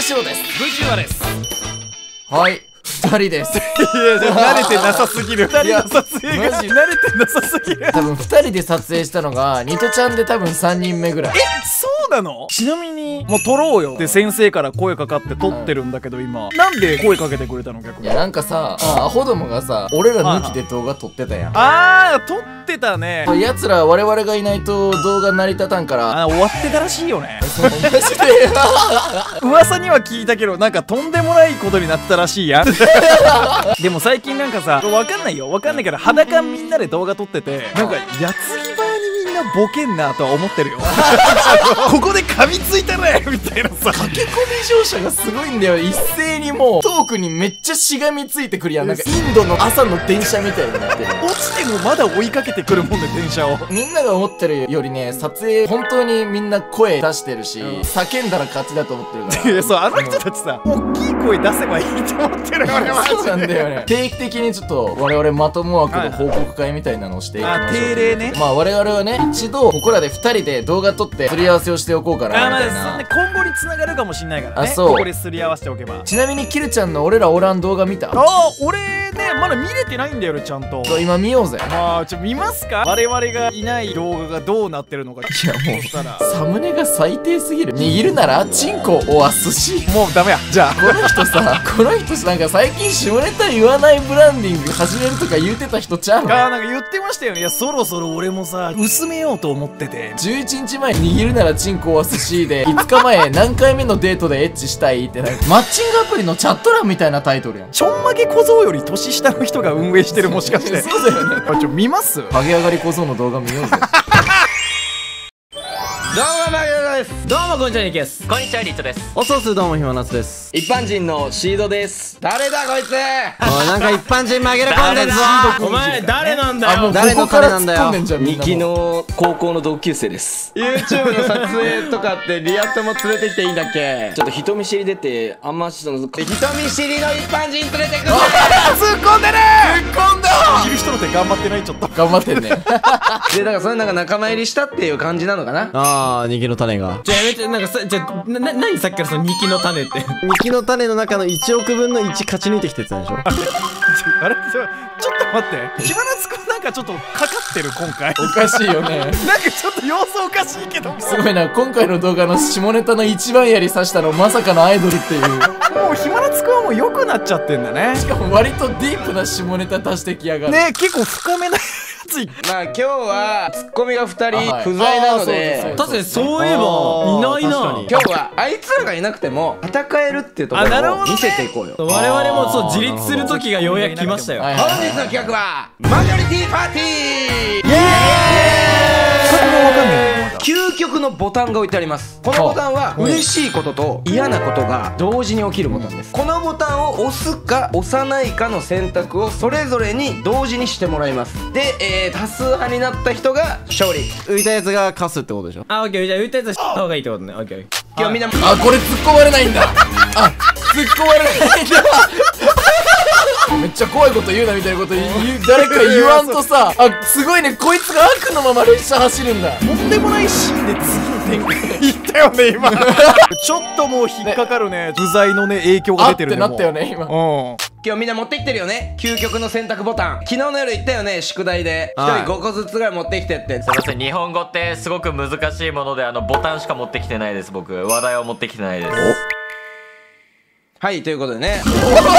翔です。 藤原です。 はい、2人です。 いや、慣れてなさすぎる。2人の撮影がマジ慣れてなさすぎる。 多分2人で撮影したのがニトちゃんで多分3人目ぐらい。 そうなの？ちなみにもう撮ろうよって先生から声かかって撮ってるんだけど、今なんで声かけてくれたの逆に？ いやなんかさ、アホどもがさ、俺ら抜きで動画撮ってたやん。 撮ってたね。 奴ら我々がいないと動画成り立たんから。 終わってたらしいよね。 そうマジで噂には聞いたけど、なんかとんでもないことになってたらしいやん。でも最近なんかさ、わかんないよ、わかんないけど裸みんなで動画撮ってて、なんか矢継ぎ早にみんなボケんなとは思ってるよ。ここで噛みついたねみたいなさ、 駆け込み乗車がすごいんだよ。一斉にもうトークにめっちゃしがみついてくるやん。なんかインドの朝の電車みたいになってる。 落ちてもまだ追いかけてくるもんね、電車を。 みんなが思ってるよりね、撮影本当にみんな声出してるし、叫んだら勝ちだと思ってるから。 いや、そう、あの人たちさ、大きい声出せばいいと思ってる。俺はそうなんだよね。定期的にちょっと我々まとも枠の報告会みたいなのをしていきましょう。 定例ね。 まあ我々はね、一度ここらで2人で動画撮ってすり合わせをしておこうかなみたいな。 そんで今後に繋がるかもしんないからね。 そうここですり合わせておけば。 ちなみにキルちゃんの俺らおらん動画見た？ 俺ね、まだ見れてないんだよね、ちゃんと。 今見ようぜ。 見ますか？我々がいない動画がどうなってるのか。 いやもうサムネが最低すぎる。握るならチンコお寿司。 もうダメや。じゃあこの人さ、なんか最近下ネタ言わないブランディング始めるとか言うてた人ちゃうの？ なんか言ってましたよね。いや、そろそろ俺もさ、薄めようと思ってて。 11日前に握るならチンコお寿司で、5日前何回目のデートでエッチしたいってなんかマッチングアプリのチャット欄みたいなタイトルやん。 ちょんまげ小僧より年下の人が運営してる、もしかして。 そうだよね。 見ます？ ハゲ上がり小僧の動画見ようぜ。 どうもマギロです。 どうもこんにちは、ニキです。 こんにちは、リットです。 おそうすどうもひまなつです。 一般人のシードです。誰だこいつ。 おい、なんか一般人紛れ込んでんぞ。 お前誰なんだよ。 誰の彼なんだよ。 ミキの高校の同級生です。YouTube の撮影とかってリアットも連れてきていいんだっけ？ちょっと人見知り出て、あんま人見知りの一般人連れてくんだ。 突っ込んでる。 突っ込んだ。 いる人の手頑張ってない、ちょっと頑張ってんね。 で、だからそれなんか仲間入りしたっていう感じなのかな。 ニキの種が。 やめて、なんかさ、何さっきからそのニキの種って。 ニキの種の中の1億分の1勝ち抜いてきてたでしょ。 あれ、ちょっと待って。ひまなつくんなんかちょっとかかってる、今回。 おかしいよね。 なんかちょっと様子おかしいけど。 すごいな、今回の動画の下ネタの一番槍刺したのまさかのアイドルっていう。 もうひまなつくんはもう良くなっちゃってんだね。 しかも割とディープな下ネタ足してきやがる。 ね、結構深めなやつ。 まあ今日はツッコミが2人不在なので、 確かにそういえばいないな。 今日はあいつらがいなくても戦えるっていうところを見せていこうよ。 我々もそう自立する時がようやく来ましたよ。 本日の企画はマジョリティパーティー。イエーイ。究極のボタンが置いてあります。このボタンは嬉しいことと嫌なことが同時に起きるボタンです。このボタンを押すか押さないかの選択をそれぞれに同時にしてもらいます。で、多数派になった人が勝利。 浮いたやつが勝つってことでしょ。 オッケー、じゃあ浮いたやつはした方がいいってことね。オッケー。 今日みんなこれ突っ込まれないんだ。突っ込まれないんだ。めっちゃ怖いこと言うなみたいなこと誰か言わんとさ、すごいね、こいつが悪のまま列車走るんだ。 とんでもないシーンで次の展開いったよね、今。ちょっともう引っかかるね。不在のね、影響が出てるね。 ってなったよね、今。 今日みんな持ってきてるよね、究極の選択ボタン。昨日の夜言ったよね、宿題で1人5個ずつぐらい持ってきてって。 すいません、日本語ってすごく難しいものでボタンしか持ってきてないです。僕話題を持ってきてないです。 はい、ということでね、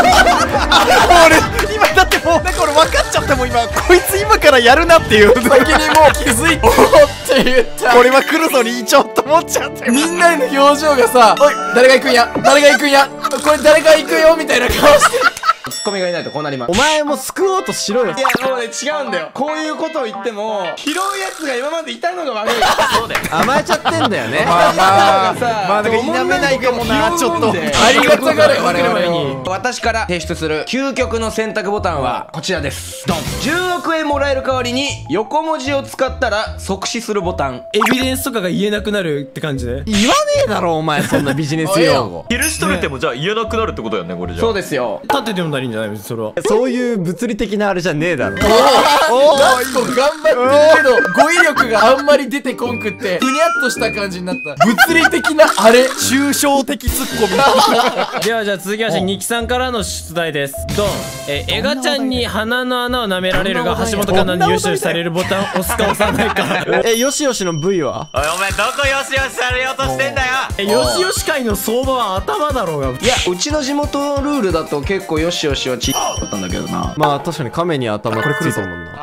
俺今だってもうなんか俺分かっちゃったもん。今こいつ今からやるなっていう先にもう気づいておって言った。 これは来るぞにちょっと思っちゃって。 みんなの表情がさ、おい誰が行くんや、誰が行くんや、これ誰が行くよみたいな顔してる。 ツッコミがいないとこうなります。 お前も救おうとしろよ。 いやもうね、違うんだよ。こういうことを言っても拾うやつが今までいたのが悪い。 そうだよ。 甘えちゃってんだよね。 まあなんか否めないかもな、ちょっと。 ありがたがれ我々に。 私から提出する究極の選択ボタンはこちらです。ドン。10億円もらえる代わりに横文字を使ったら即死するボタン。 エビデンスとかが言えなくなるって感じで。 言わねえだろお前、そんなビジネス用語。 許しとれてもじゃあ言えなくなるってことやね、これじゃあ。 そうですよ。 立てて読んだらいいんじゃない？ じゃないそれは。 そういう物理的なあれじゃねえだろ。 夏子頑張ってるけど語彙力があんまり出てこんくってふにゃっとした感じになった。物理的なあれ抽象的ツッコミ。 ではじゃあ続きましてニキさんからの出題です。ドン。エガちゃんに鼻の穴を舐められるが橋本環奈によしよしされるボタンを押すか押さないか。 よしよしの V はおいお前どこよしよしされようとしてんだよ。 よしよし界の相場は頭だろうが。 いやうちの地元ルールだと結構よしよしはだったんだけどな。 まあ確かに亀に頭ついたもんな。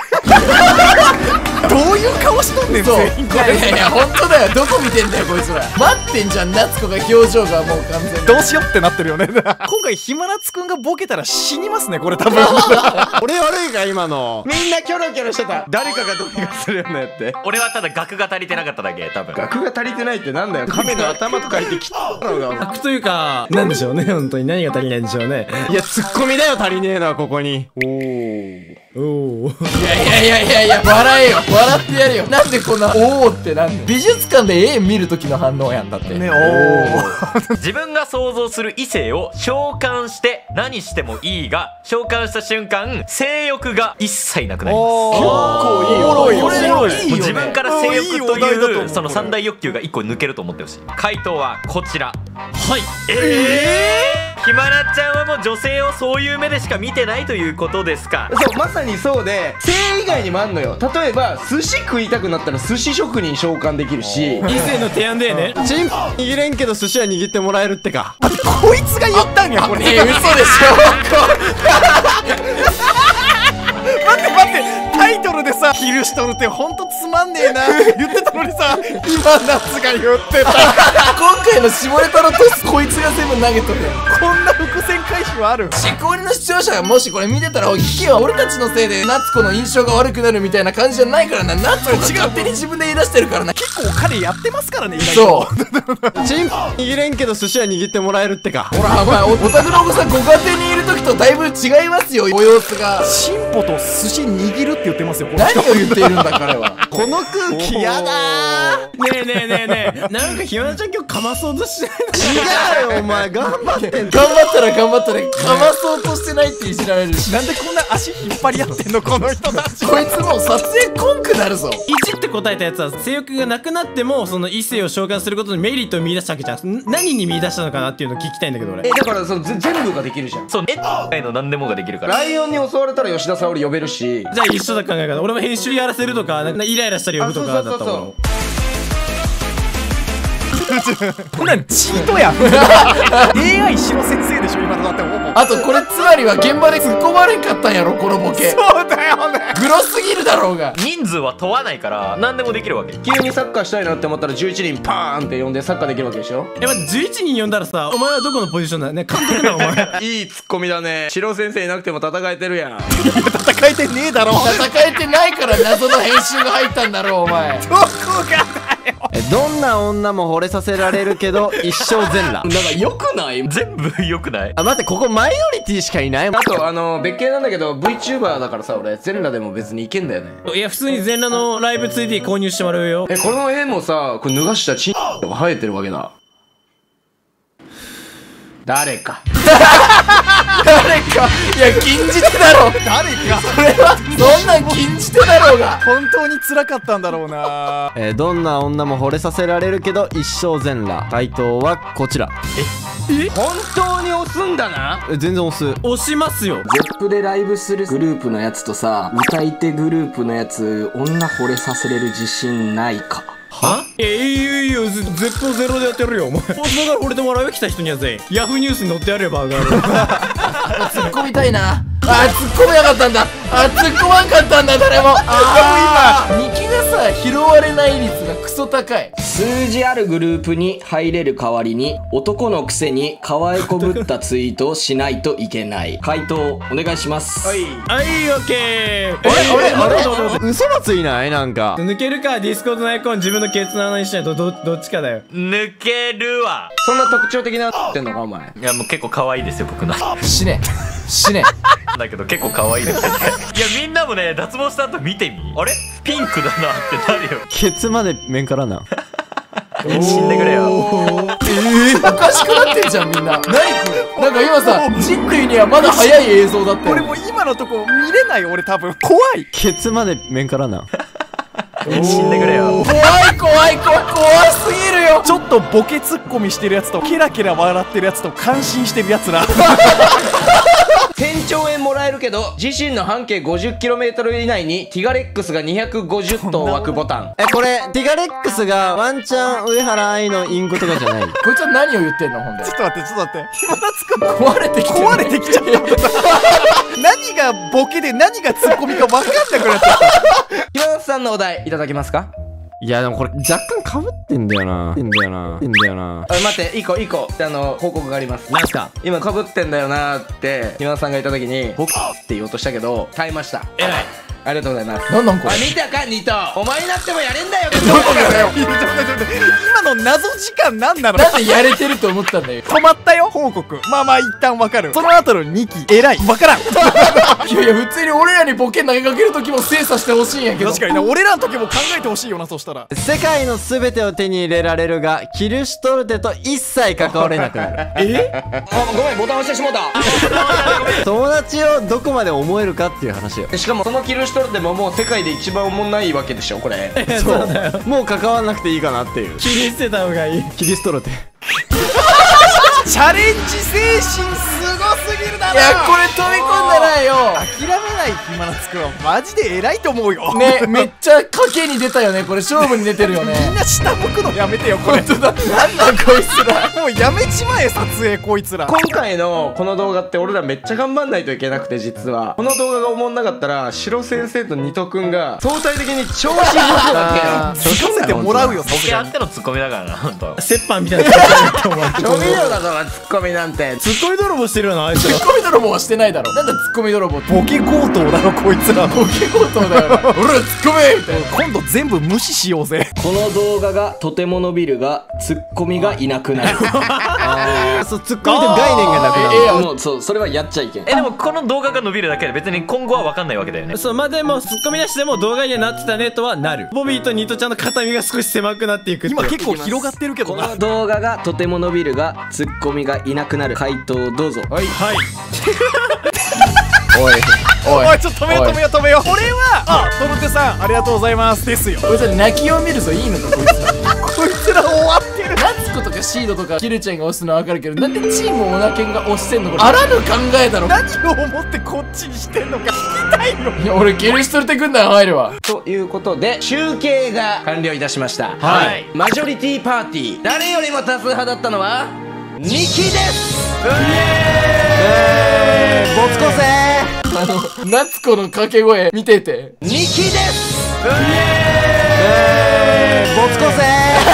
どういう顔しとんねんそう全員これ。 いやいや本当だよ。どこ見てんだよこいつら。待ってんじゃん夏子が表情がもう完全に。 どうしようってなってるよね。今回ひまなつくんがボケたら死にますねこれ多分。 俺悪いか今の。 みんなキョロキョロしてた。誰かがどうにかするよねって。 俺はただ額が足りてなかっただけ多分。 額が足りてないってなんだよ。亀の頭と書いてきたのが。 悪というかなんでしょうね本当に何が足りないんでしょうね。 いやツッコミだよ足りねえなここに。 おお。 いや笑えよ笑ってやるよ。なんでこんなおーってなんで美術館で絵見る時の反応やんだってね。 自分が想像する異性を召喚して何してもいいが召喚した瞬間性欲が一切なくなります。 結構いいよ。これいいよね。 もう自分から性欲といいお題だと思いううその三大欲求が一個抜けると思ってほしい。回答はこちら。 はい。 ひまなちゃんはもう女性をそういう目でしか見てないということですか。 そうまさにそうで性以外にもあんのよ。例えば寿司食いたくなったら寿司職人召喚できるし。 異性の提案だよね。 チン握れんけど寿司は握ってもらえるってか。 こいつが言ったんやこれ。 ねえ嘘でしょ。 待ってタイトルでさ「キルしとる」ってほんとつまんねえなって言ってたのにさ今夏が言ってた。 今回の下ネタのトスこいつが全部投げとるやん。 こんな伏線回収ある。 しこりの視聴者がもしこれ見てたらおい聞けよ。俺たちのせいで夏子の印象が悪くなるみたいな感じじゃないからな。夏子が勝手に自分で言い出してるからな。 結構彼やってますからね意外と。 そうチン握れんけど寿司は握ってもらえるってか。 ほらお前お宅のお子さんご家庭にいる時とだいぶ違いますよお様子が。 進歩と寿司握るって言ってますよこの人。 何を言っているんだ彼は。 この空気やだー。 ねえねえねえねえ。なんかひまなちゃん今日かまそうとしてないの。 違うよお前頑張ってんだ。 頑張ったら頑張ったらかまそうとしてないっていじられるし。 なんでこんな足引っ張り合ってんのこの人たち。 こいつもう撮影こんくなるぞ。 1って答えたやつは性欲がなくなってもその異性を召喚することにメリットを見出したわけじゃん。何に見出したのかなっていうのを聞きたいんだけど俺。 だからその全部ができるじゃん。 そうの何でもができるから。 ライオンに襲われたら吉田沙保里呼べるし。 じゃあ一緒だ考え方。俺も編集やらせるとかなんかイライラしたり呼ぶとかだったもん。 こんなんチートやん。AI 白先生でしょ今のだってほぼ。 あとこれつまりは現場で突っ込まれんかったんやろこのボケ。 そうだよね。 グロすぎるだろうが。 人数は問わないから何でもできるわけ。 急にサッカーしたいなって思ったら11人パーンって呼んでサッカーできるわけでしょ。 11人呼んだらさお前はどこのポジションだよね監督だお前。 いいツッコミだね。白先生いなくても戦えてるやん。 戦えてねえだろ。 戦えてないから謎の編集が入ったんだろうお前。 どこがだよ。 どんな女も惚れさせられるけど一生全裸。 なんか良くない？ 全部良くない？ あ待ってここマイノリティしかいない。 あと別件なんだけど VTuber だからさ俺全裸でも別にいけんだよね。 いや普通に全裸のライブ 2D 購入してもらうよ。 この絵もさこれ脱がしたチンが生えてるわけだ。誰か誰かいや禁じ手だろ。 誰かそれはそんなん禁じ手だろうが。 本当に辛かったんだろうな。 どんな女も惚れさせられるけど一生全裸。回答はこちら。 本当に押すんだな。 全然押す。 押しますよ。 ゼップでライブするグループのやつとさ歌い手グループのやつ女惚れさせれる自信ないか。 はいやゼップゼロでやってるよお前。だから俺でもらうよ来た人には全員ヤフーニュースに載ってやれば上がる。 突っ込みたいな。突っ込めなかったんだ。突っ込まんかったんだ誰も。今2期がさ拾われない率がクソ高い。 数字あるグループに入れる代わりに男のくせに可愛こぶったツイートをしないといけない。回答お願いします。 はいオッケー。 あれ嘘のついないなんか。 抜けるかディスコードのアイコン自分のケツの穴にしないとどっちかだよ。 抜けるわ。 そんな特徴的なってんのかお前。 いやもう結構可愛いですよ僕の。 死ね死ね。 だけど結構可愛いですよね。いやみんなもね脱毛した後見てみ。あれピンクだなってなるよ。 ケツまで面からな。 死んでくれよ。 おかしくなってんじゃんみんな。何これ。なんか今さ、人類にはまだ早い映像だったよ。 俺もう今のとこ見れない。俺多分怖い。 ケツまで面からな。 死んでくれよ。 怖い怖すぎるよ。 ちょっとボケツッコミしてるやつとケラケラ笑ってるやつと感心してるやつら。 1000兆円もらえるけど自身の半径 50km 以内にティガレックスが250頭湧くボタン。 これティガレックスがワンチャン上原愛のインゴとかじゃない？ こいつは何を言ってんのほんで。 ちょっと待って。暇なつくん壊れてきてる。 壊れてきちゃった。何がボケで何がツッコミか分かんなくなっちゃった。 ひまなつさんのお題いただけますか？ いやでもこれ若干被ってんだよな。 待って一個報告があります。 なんすか？ 今かぶってんだよなーってひまなつさんが言った時に僕って言おうとしたけど耐えました。 偉い。 ありがとうございます。 なんこれ。 見たかニト、お前になってもやれんだよ。 どこだよ。今の謎時間なんなの？ なんでやれてると思ったんだよ。 止まったよ報告。まあ一旦わかる。その後の2期偉い。わからん。 いや普通に俺らにボケ投げかける時も精査してほしいんやけど。 確かにな。俺らの時も考えてほしいよな。そしたら世界の全てを手に入れられるがキルシュトルテと一切関われなくなる。 ごめんボタン押してしもうた。 友達をどこまで思えるかっていう話よ。 しかもそのキルシュトルテももう世界で一番おもんないわけでしょこれ。 そうだよ。 もう関わんなくていいかなっていう。 切り捨てた方がいい。 キリストロテ。 チャレンジ精神すごすぎるだろ。 いやこれ飛び込んでないよ。 諦めない暇なつくはマジで偉いと思うよ。 ね、めっちゃ賭けに出たよね。これ勝負に出てるよね。 みんな下向くのやめてよこれ。 本当だ。なんなんこいつら。 もうやめちまえ撮影こいつら。 今回のこの動画って俺らめっちゃ頑張んないといけなくて、実はこの動画がおもんなかったらシロ先生とニトくんが相対的に調子に乗るわけよ。 聞かせてもらうよ。 ボケあってのツッコミだからな、ほんと。 折半みたいな。 調味料だぞツッコミなんて。 ツッコミ泥棒してるよなあいつら。 ツッコミ泥棒はしてないだろ。なんだツッコミ泥棒って。 ボケ強盗だろこいつら。 ボケ強盗だよな。俺らツッコミみたいな。 今度全部無視しようぜ。 この動画がとても伸びるがツッコミがいなくなる。 そうツッコミという概念がなくなる。 もうそうそれはやっちゃいけん。 でもこの動画が伸びるだけで別に今後は分かんないわけだよね。 そう、まあでもツッコミなしでも動画にはなってたねとはなる。ボビーとニトちゃんの肩身が少し狭くなっていくって。 今結構広がってるけどな。 この動画がとても伸びるがツッコミがいなくなる。回答をどうぞ。 はい。 おいおいちょっと止めよう。これはトルテさんありがとうございますですよ。 こいつら泣きを見るぞ。いいのかこいつら。 こいつら終わってる。 夏子とかシードとかキルちゃんが押すのは分かるけど、なんでチームオナケンが押してんの？これあらぬ考えだろ。 何を思ってこっちにしてんのか聞きたいよ。 いや俺キルしとれてくんなら入るわ。 ということで集計が完了いたしました。 はい。 マジョリティパーティー誰よりも多数派だったのはニキです。 ボツコせ夏子の掛け声見てて。 ニキです。 ボツコせ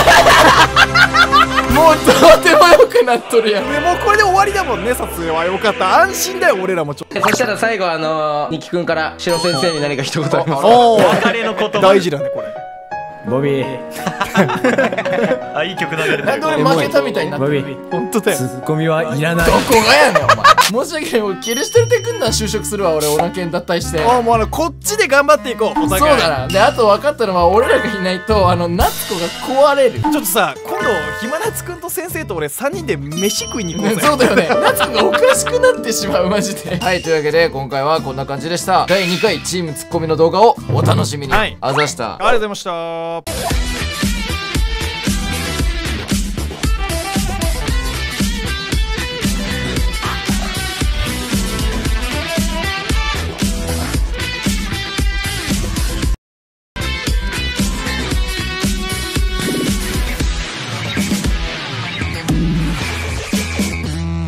もうとても良くなっとるやん。 でもうこれで終わりだもんね。撮影はよかった。安心だよ俺らも。ちょっそしたら最後ニキくんからシロ先生に何か一言ありますか？ と別れの言葉。 大事だねこれ。 ボビー。 あ、いい曲流れてる。 なんで俺負けたみたいになってる。 ボビー。 本当だよ。 ツッコミはいらない。 どこがやねんお前。申し訳ない。俺キルしてるてくんなら就職するわ。俺オナケン脱退して。 もうこっちで頑張っていこう。おそう互い。 だな。であと分かったのは俺らがいないと夏子が壊れる。 ちょっとさ今度暇なつくんと先生と俺3人で飯食いに行こうぜ。 そうだよね。夏子がおかしくなってしまうマジで。はい、というわけで今回はこんな感じでした。第2回チームツッコミの動画をお楽しみに。 はいあざした。 ありがとうございました。